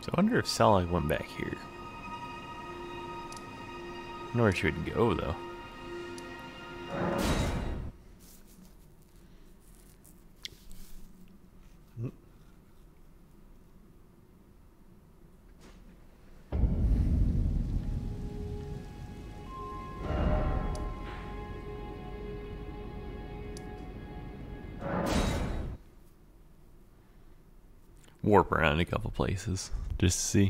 So I wonder if Selig went back here. I wonder where she would go, though. Warp around a couple places just to see.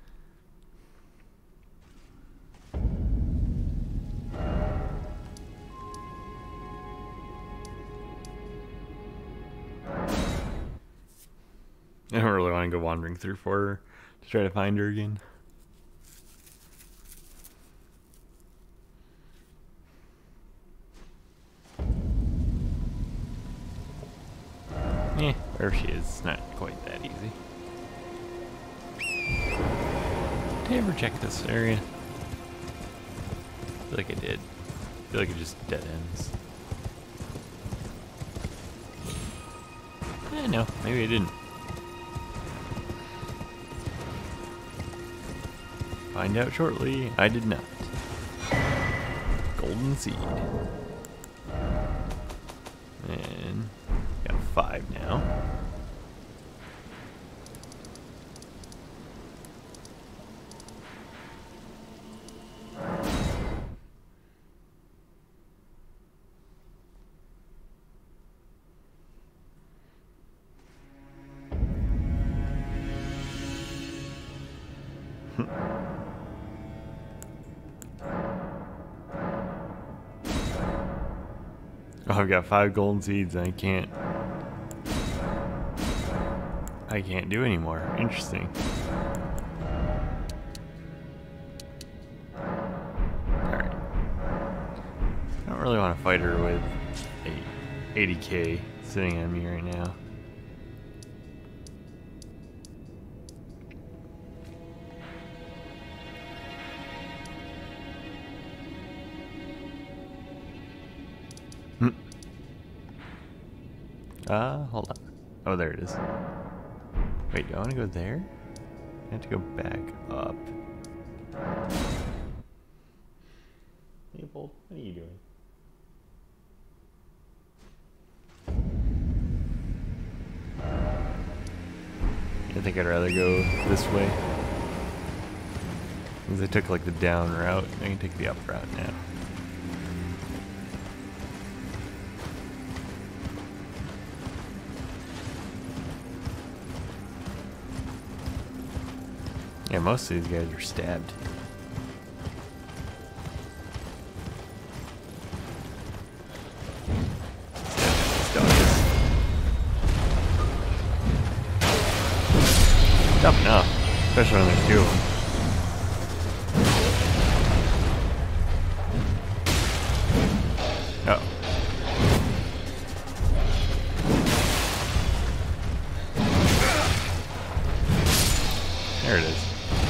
I don't really want to go wandering through for her to try to find her again. Yeah, wherever she is, it's not quite that easy. Did I ever check this area? I feel like I did. I feel like it just dead ends. No, maybe I didn't. Find out shortly. I did not. Golden seed. And got 5 now. Oh, I've got 5 golden seeds and I can't do anymore. Interesting. Alright. I don't really want to fight her with a 80k sitting on me right now. Hold on. Oh, there it is. Wait, do I want to go there? I have to go back up. Leopold, what are you doing? I think I'd rather go this way. Because I took like the down route. I can take the up route now. Yeah, most of these guys are stabbed. Tough enough, especially when there's 2 of them. Oh. There it is.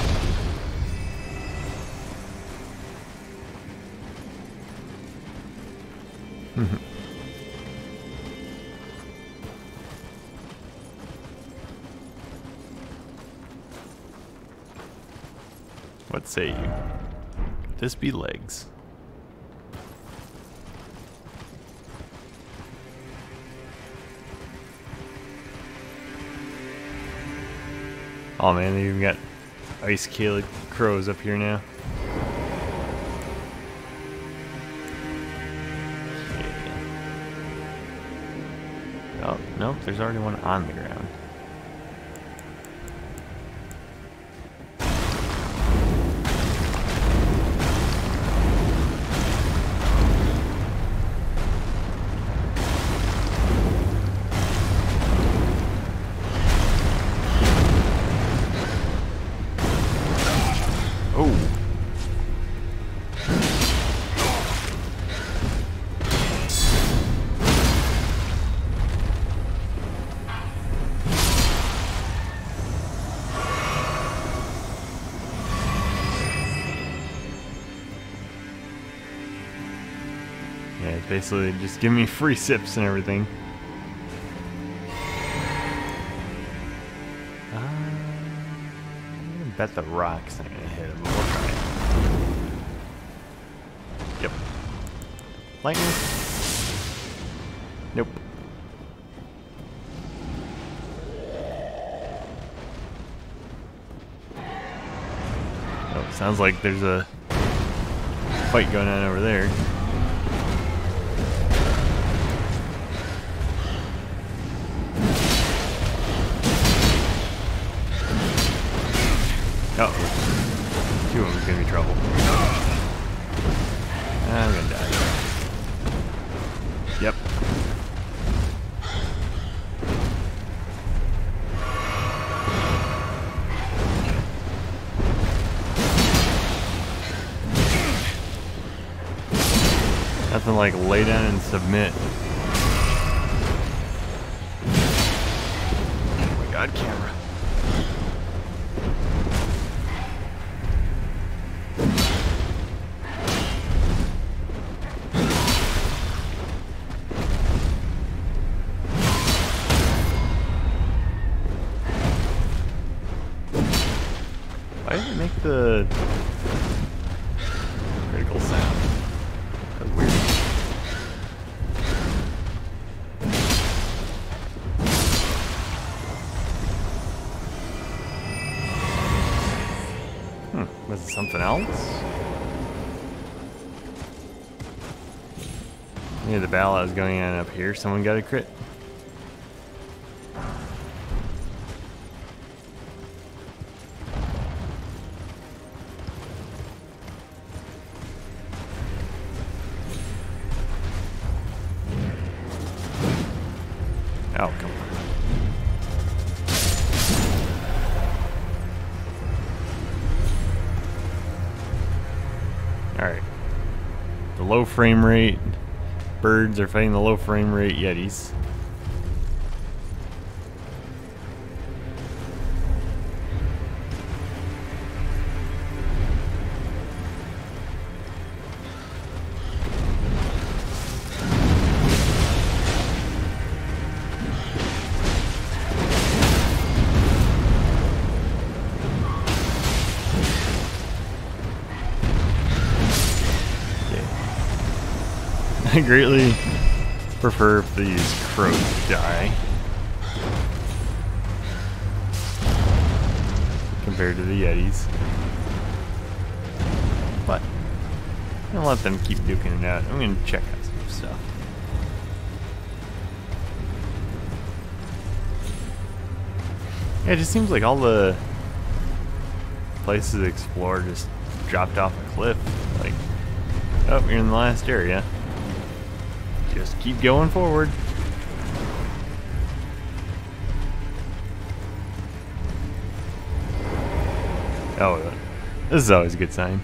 What say you? Could this be legs? Oh man, they even got ice-keeled crows up here now. Oh, nope, there's already one on the ground. Yeah, it's basically just give me free sips and everything. Bet the rock's not gonna hit him, but we'll try it. Yep. Lightning? Nope. Oh, sounds like there's a fight going on over there. Uh-oh. Two of them's gonna be trouble. I'm gonna die. Yep. Nothing like lay down and submit. Oh my god, camera. Why does it make the critical sound? That's weird. Was it something else? Maybe the battle that was going on up here, someone got a crit. Oh, come on. Alright. The low frame rate birds are fighting the low frame rate yetis. I greatly prefer if these crows die compared to the yetis, but I'm gonna let them keep duking it out. I'm gonna check out some stuff. Yeah, it just seems like all the places explored just dropped off a cliff. Like, oh, you're in the last area. Just keep going forward. Oh, this is always a good sign.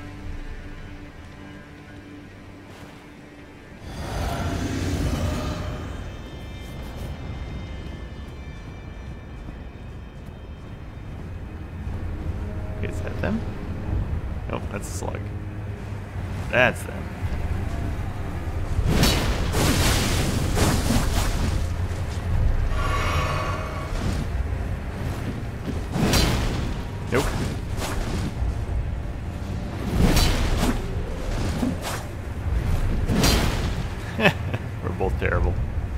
Is that them? Nope, that's a slug. That's them. Nope. We're both terrible.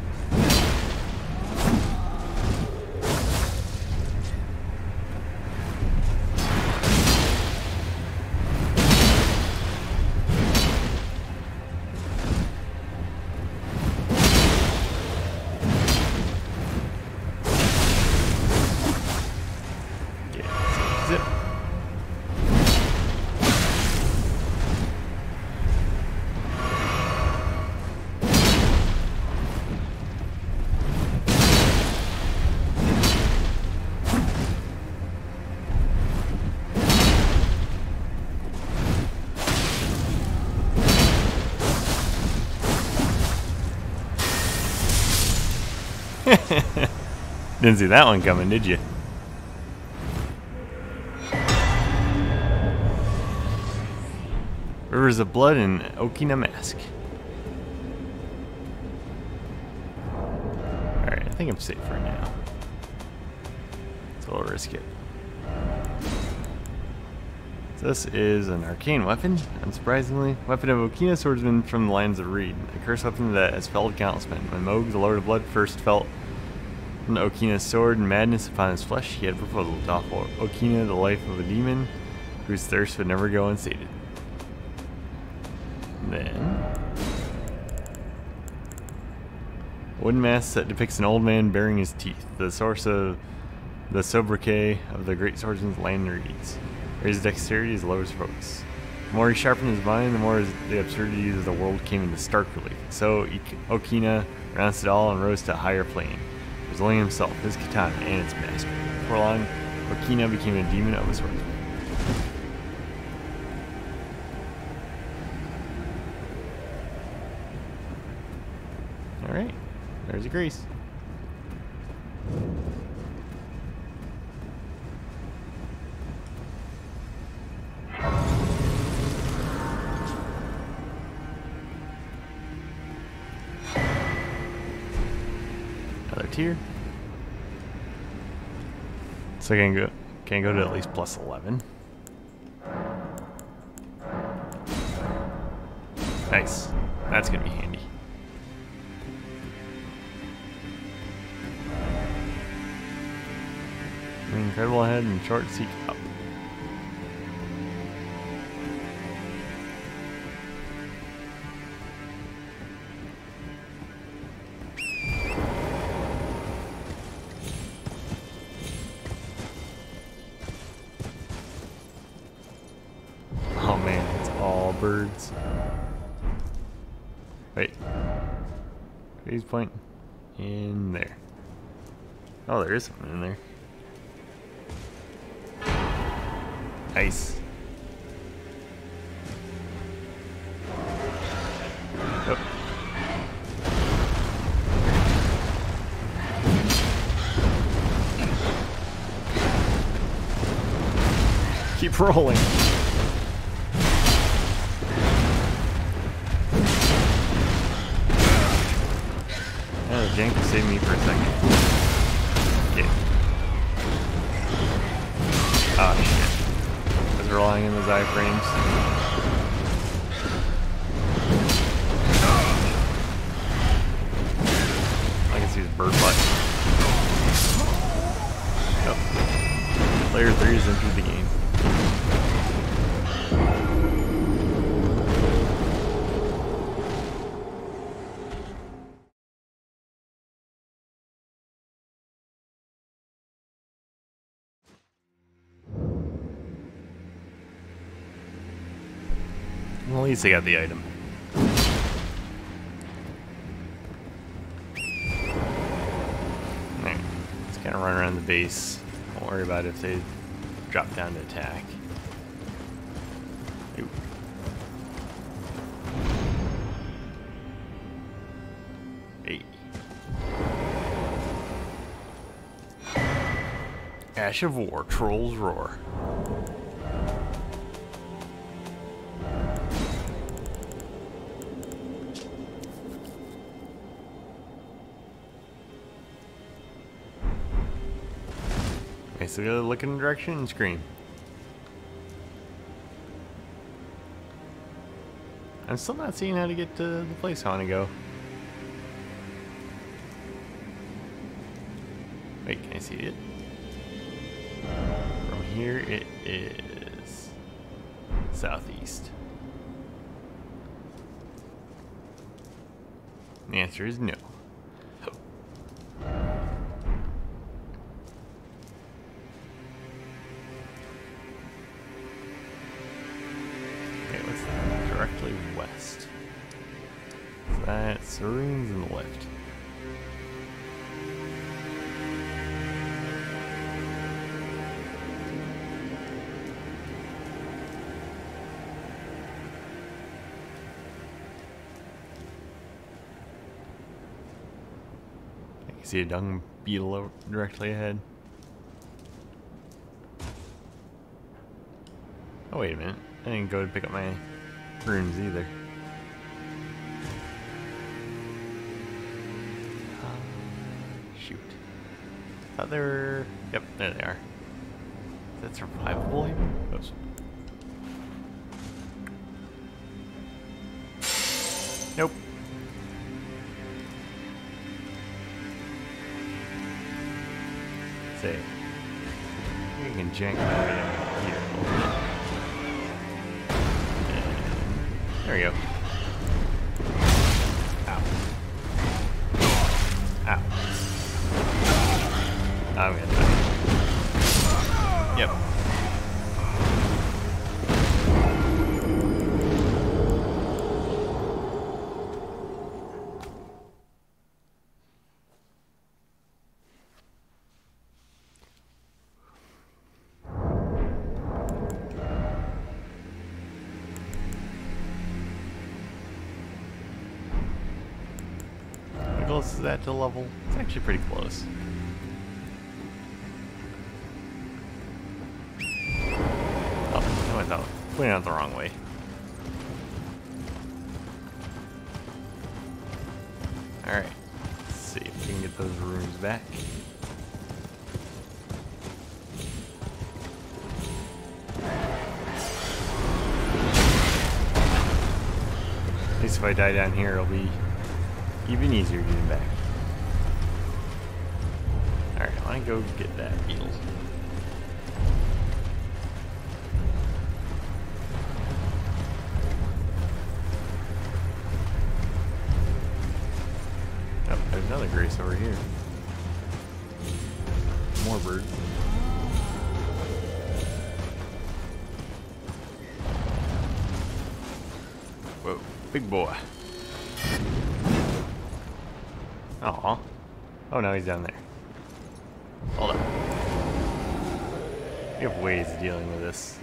Zip. Didn't see that one coming, did you? Rivers of Blood and Okina Mask. Alright, I think I'm safe for now. So I'll risk it. This is an arcane weapon, unsurprisingly. Weapon of Okina swordsman from the lands of Reed. A cursed weapon that has felled countless men. When Moog, the Lord of Blood, first felt Okina's sword and madness upon his flesh, he had a proposal to offer Okina the life of a demon whose thirst would never go unsated. Then wooden mask that depicts an old man baring his teeth, the source of the sobriquet of the great swordsman's land reads. His dexterity is low as focus. The more he sharpened his mind, the more the absurdities of the world came into stark relief. So Okina renounced it all and rose to a higher plane, resolving himself, his katana, and its master. Before long, Okina became a demon of a swordsman. Alright, there's a Grace. Another tier. So I can go to at least plus 11. Nice. That's gonna be handy. Incredible ahead and short seek up. Oh man, it's all birds. Wait. Phase point in there. Oh, there is something in there. Nice. Oh. Keep rolling. Oh, the jank saved me for a second. Yeah. Oh shit. I was relying on those iframes. I can see his bird butt. Yep. Player 3 has entered the game. Well, at least I got the item. Alright, let's kind of run around the base. Don't worry about it if they drop down to attack. Ooh. Hey. Ash of War, Trolls Roar. Okay, so we gotta look in the direction and scream. I'm still not seeing how to get to the place I want to go. Wait, can I see it? From here it is southeast. The answer is no. Directly west. So that's the ruins in the left. I can see a dung beetle directly ahead. Oh, wait a minute. I didn't go to pick up my runes either. Shoot. Thought they were... Yep, there they are. Is that survivable even? Oops. Nope. Say, you can jank my way down here a little bit. And there we go. Ow. Ow. I'm gonna die. Yep. How close is that to level? It's actually pretty close. Oh, I thought putting it out the wrong way. Alright. Let's see if we can get those rooms back. At least if I die down here, it'll be even easier getting back. Alright, I want to go get that beetle. Oh, there's another Grace over here. More birds. Whoa, big boy. Aw. Oh, no, he's down there. Hold up. We have ways of dealing with this.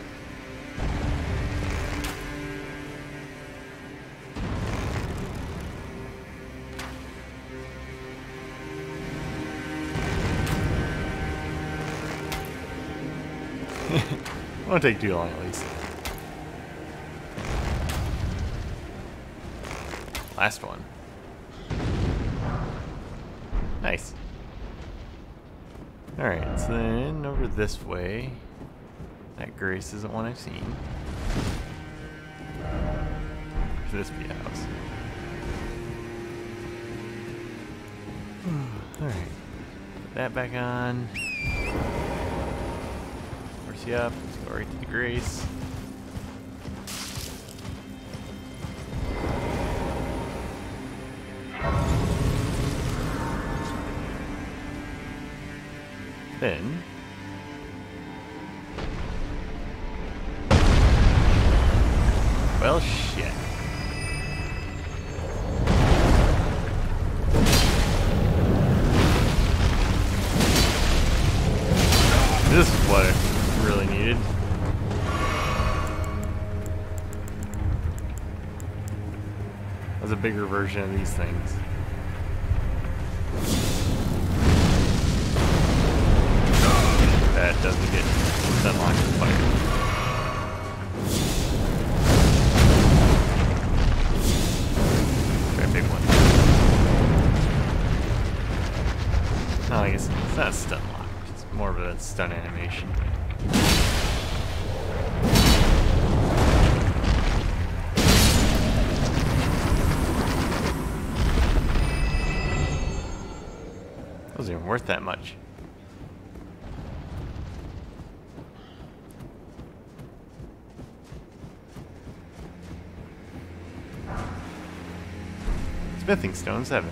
Won't take too long, at least. Last one. Nice. Alright, so then over this way. That Grace isn't one I've seen. Should this be a house? Alright. Put that back on. Force you up. Let's go right to the Grace. Then well, shit. This is what I really needed. That was a bigger version of these things. That doesn't get unlocked with fire. Try a big one. No, I guess it's not stun locked. It's more of a stun animation. Wasn't even worth that much. Smithing Stone 7.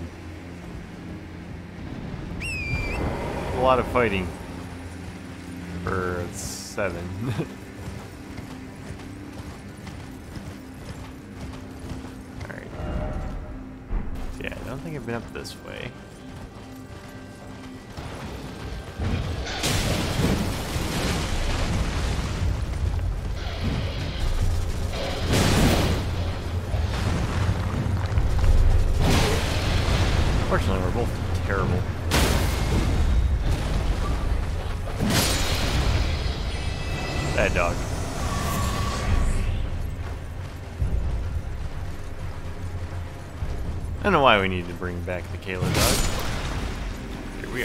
A lot of fighting for 7. Alright. Yeah, I don't think I've been up this way. Unfortunately, we're both terrible. Bad dog. I don't know why we need to bring back the Kayla dog. Here we are.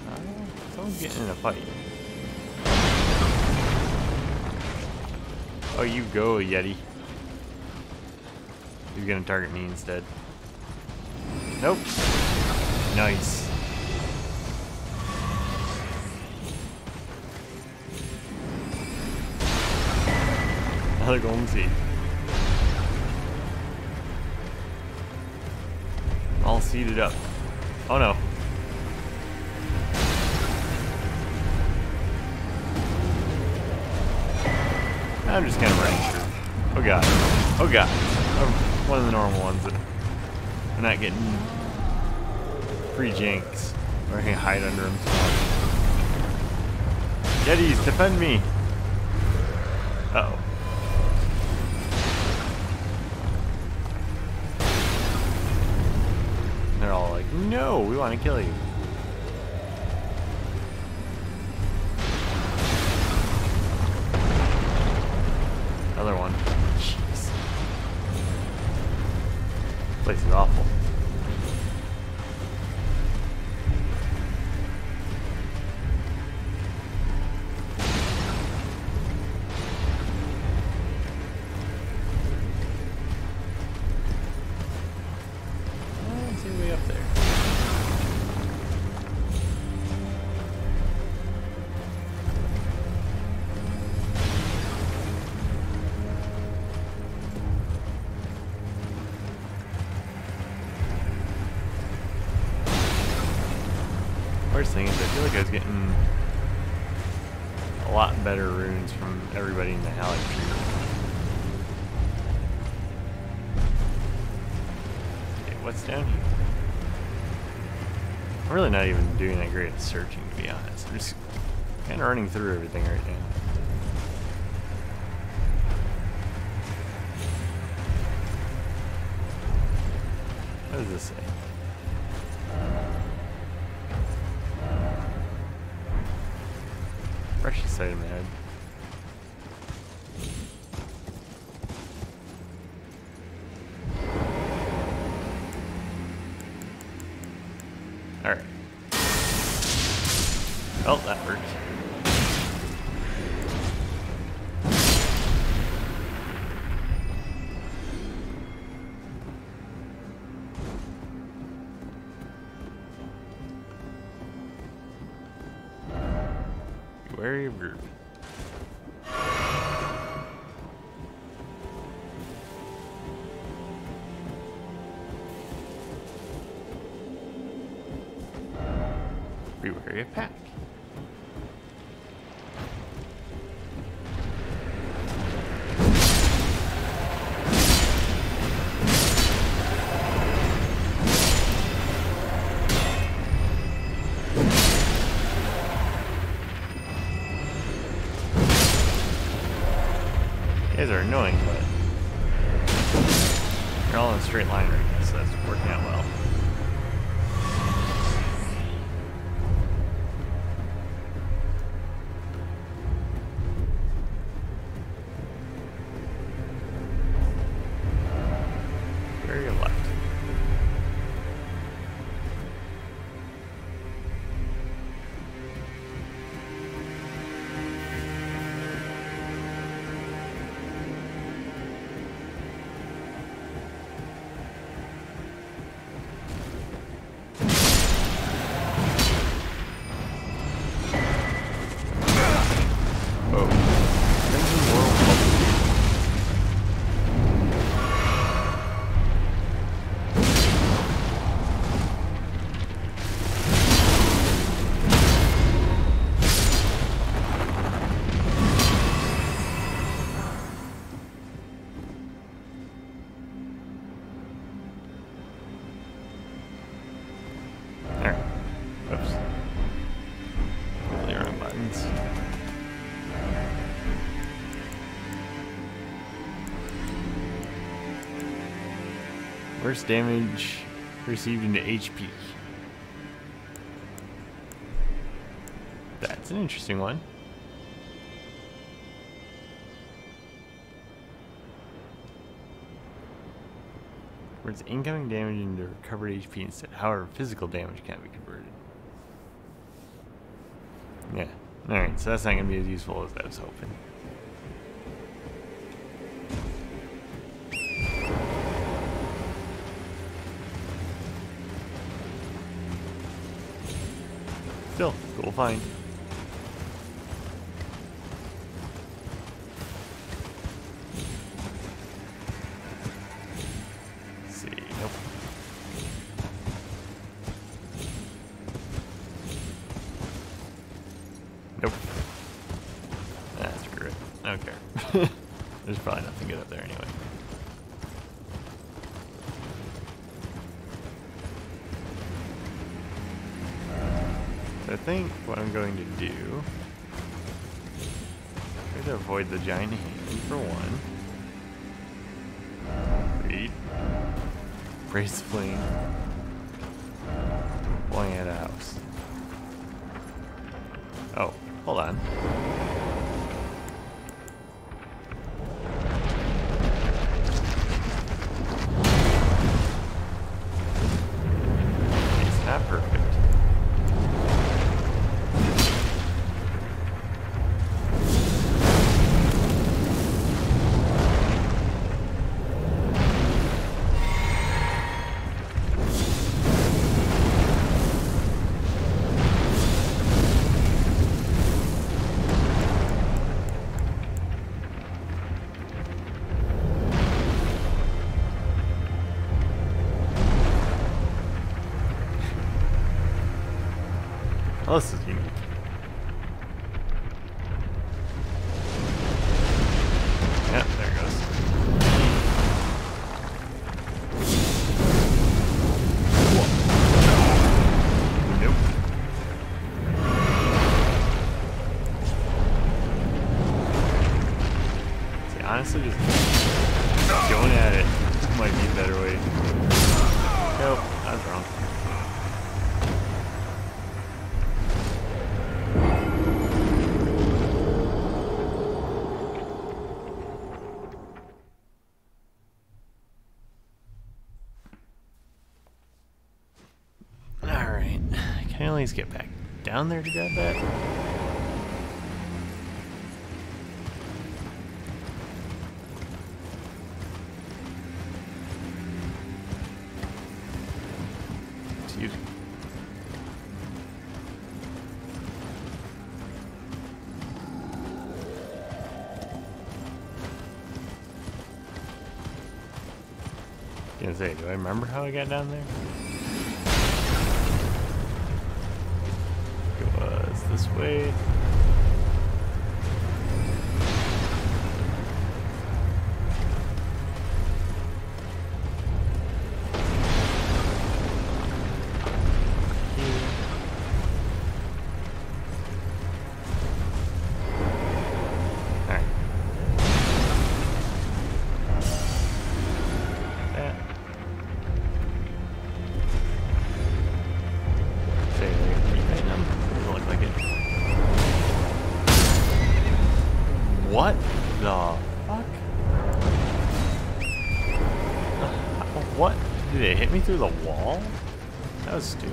Someone's getting in a fight. Oh, you go, Yeti. He's gonna target me instead. Nope. Nice. Another golden seed. All seeded up. Oh no. I'm just kind of running through. Oh god. Oh god. I'm one of the normal ones that are not getting free janks. Or I can hide under them. Yetis, defend me! Uh-oh. They're all like, no, we want to kill you. Another one. Jeez. This place is awful. Way up there. Worst thing is I feel like I was getting a lot better runes from everybody in the Halleck tree. Okay, what's down here? I'm really not even doing that great at searching, to be honest. I'm just kind of running through everything right now. What does this say? Precious sight in my head. Alright. Well, that worked. Be wary of group. Be wary of pack. You guys are annoying, but you're all in a straight line right now, so that's working out well. Very left. Oops. Really wrong buttons. Worst damage received into HP. That's an interesting one. Converts incoming damage into recovered HP instead. However, physical damage can't be converted. Yeah. Alright, so that's not going to be as useful as I was hoping. Still, cool find. Let's see, nope. Nope. Ah, screw it. I don't care. There's probably nothing good up there anyway. So I think what I'm going to do is to avoid the giant hand for one. Wait. Brace flame. Flying at a house. Oh, hold on. It's not perfect. Oh, this is unique. Yeah, there it goes. Nope. See, honestly, just going at it might be a better way. Nope, I was wrong. Can I at least get back down there to grab that? Excuse me. I was gonna say, do I remember how I got down there? This way. Alright. That. Say, doesn't look like it. What the fuck? What? Did it hit me through the wall? That was stupid.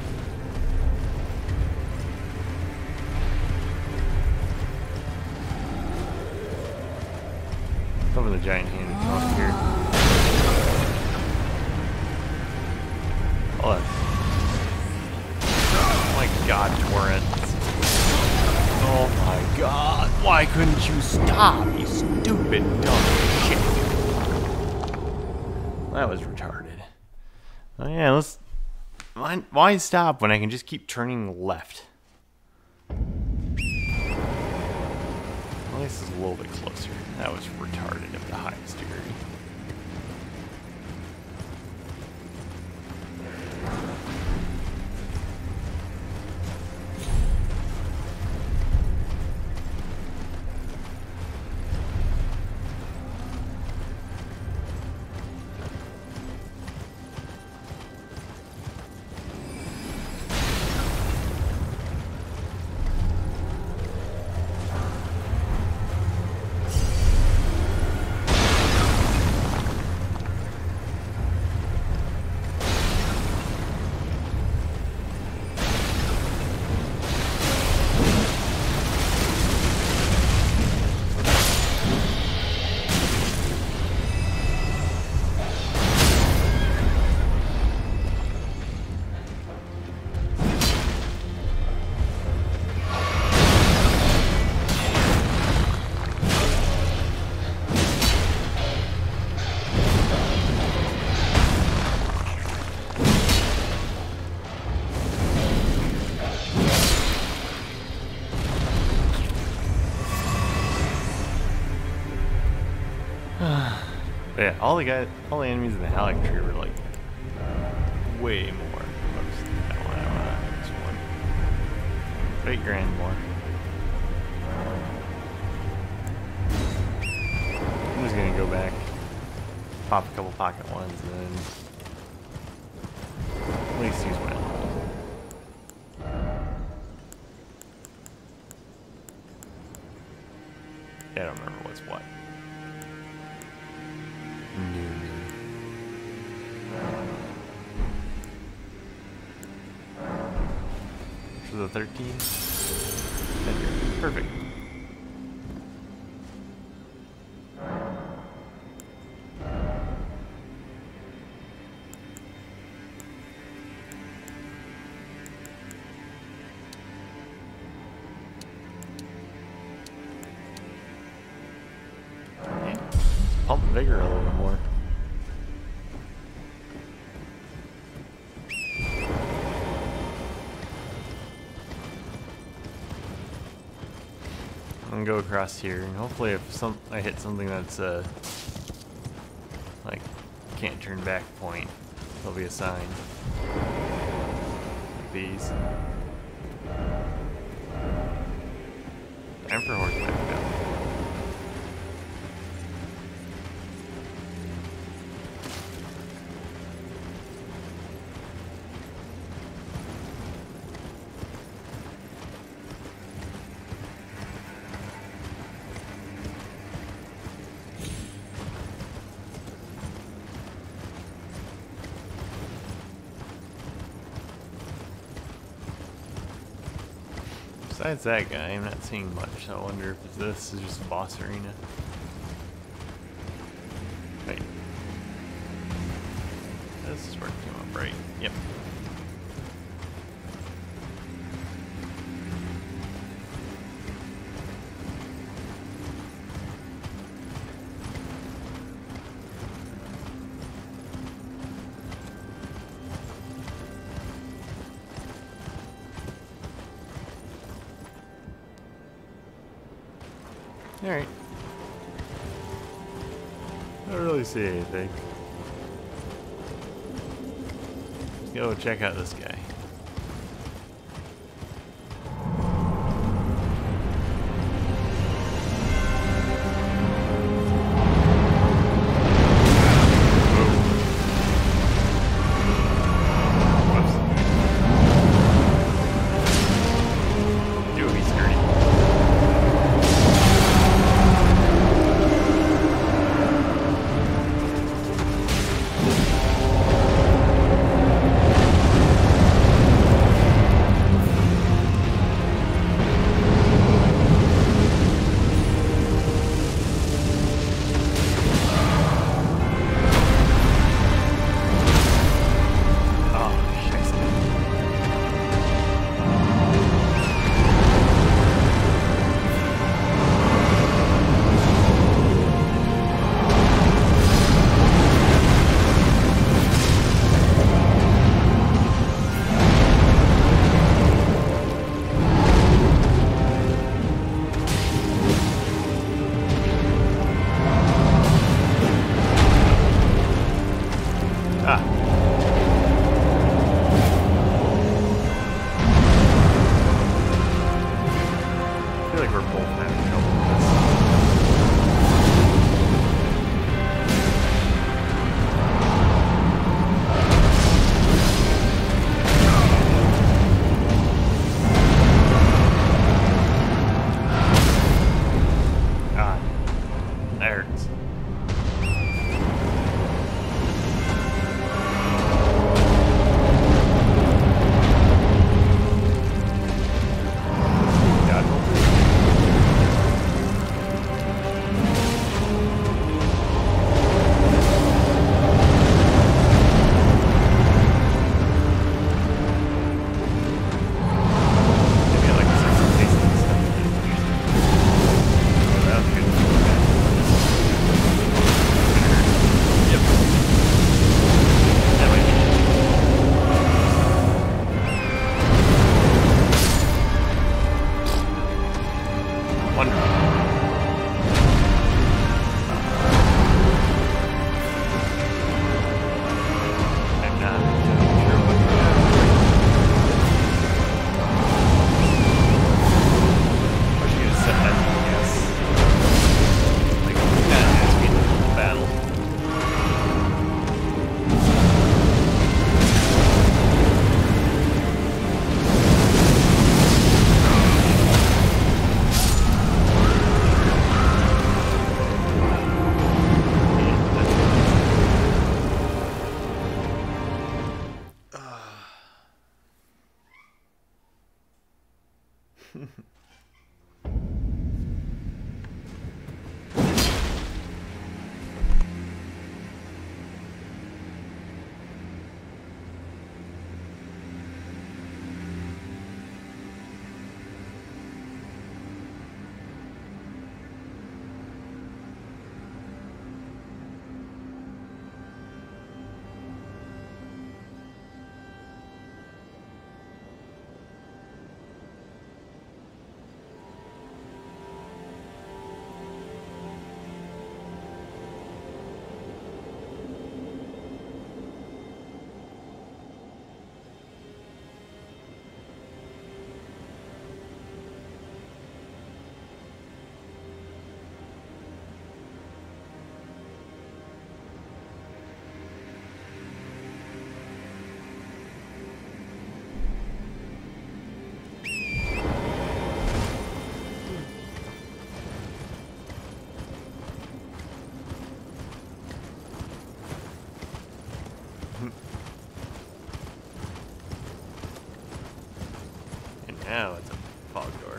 Over the giant hand up here. Hold on. Oh my god, Torrent. Oh my god, why couldn't you stop, you stupid dumb shit? That was retarded. Oh yeah, let's... Why stop when I can just keep turning left? Well, this is a little bit closer. That was retarded of the highest degree. yeah, all the enemies in the Halleck tree were like way more. Oops, I don't want this one. 8 grand more. I'm just gonna go back, pop a couple pocket ones, and then at least use my own. I don't remember what's what. For the 13? Perfect. Okay. Let's pump vigor a little bit more. I'm gonna go across here, and hopefully if I hit something that's like can't turn back point, there'll be a sign. Like these. Time for horseback now. Besides that guy, I'm not seeing much, so I wonder if this is just a boss arena. Wait. This is where it came up, right? Yep. Alright. I don't really see anything. Let's go check out this guy. And now it's a fog door.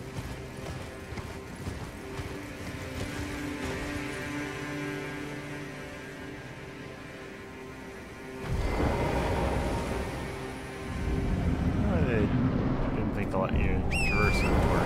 I didn't think they'll let you traverse the door.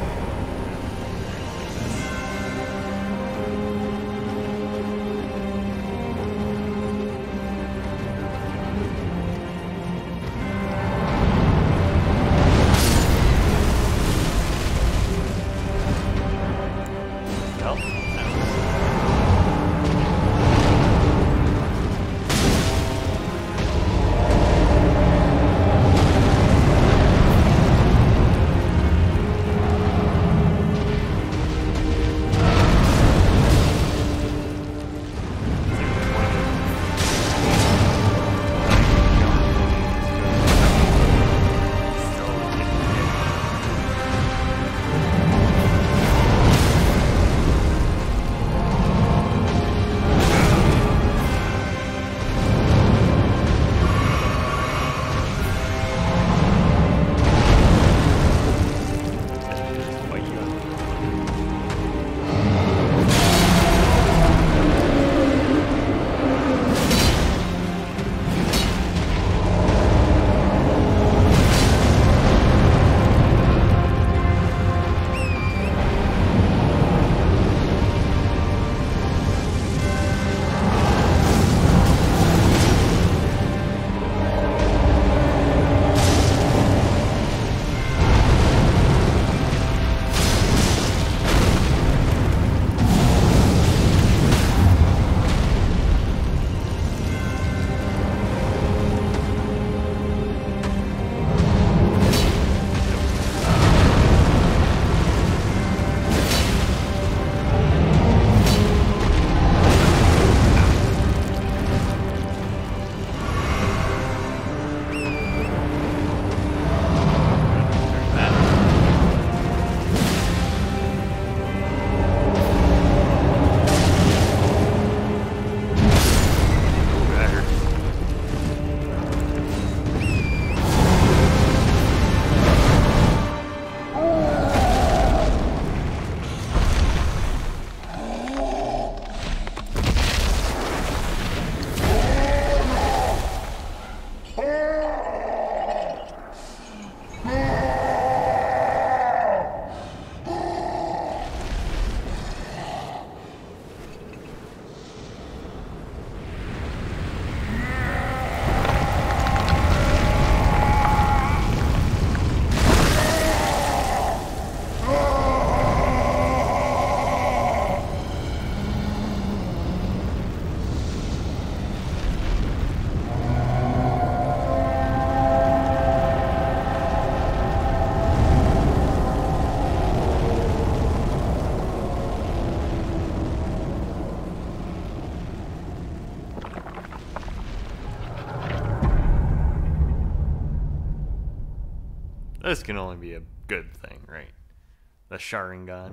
This can only be a good thing, right? The Sharingan.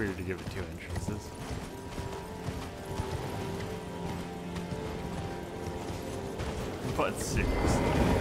weird to give it 2 entrances. But seriously.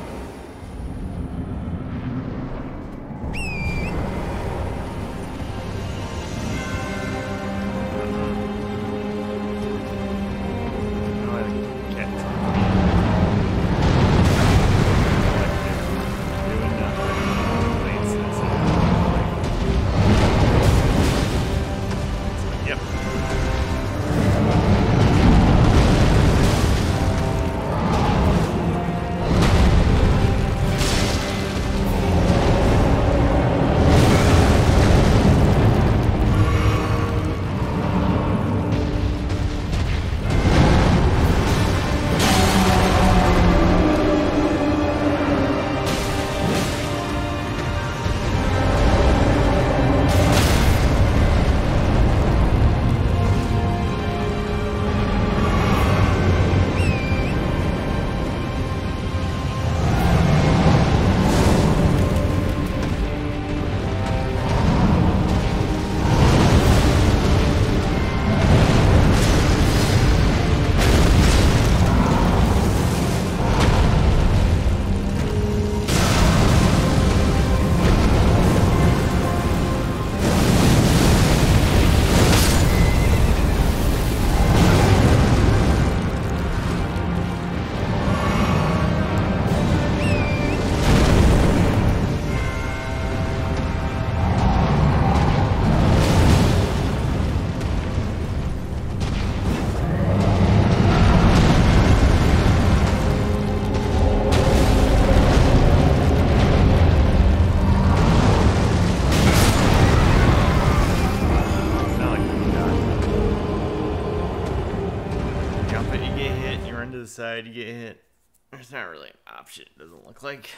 Side, you get hit. There's not really an option, it doesn't look like.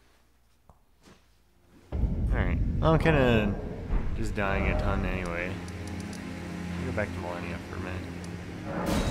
Alright, well, I'm kind of just dying a ton anyway. Go back to Millennia for a minute.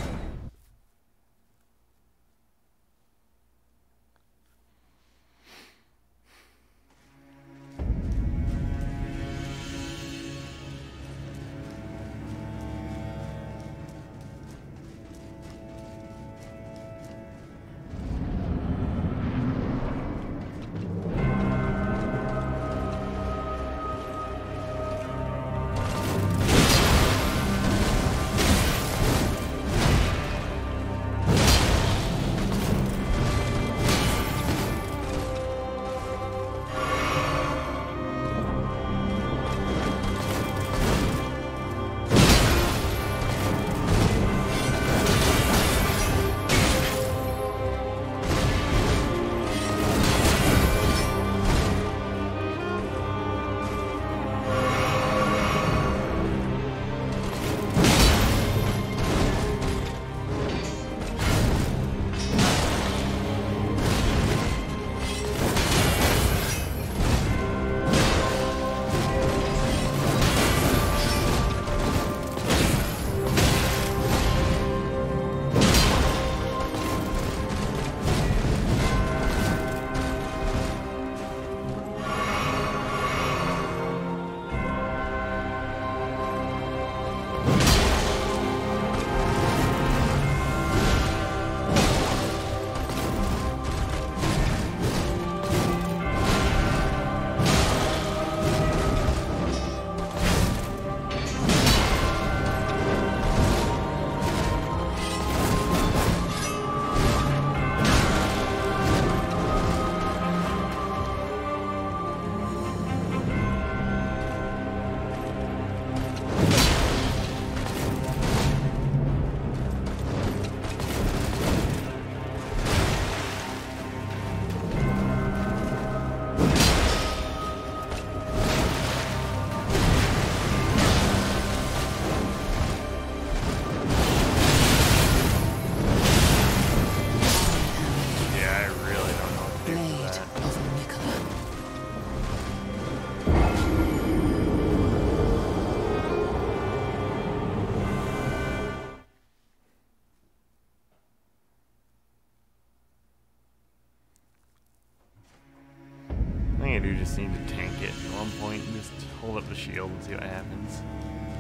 I do just need to tank it at one point and just hold up the shield and see what happens.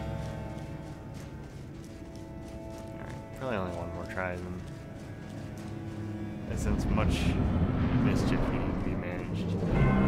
Probably only one more try, then. And since much mischief needed to be managed.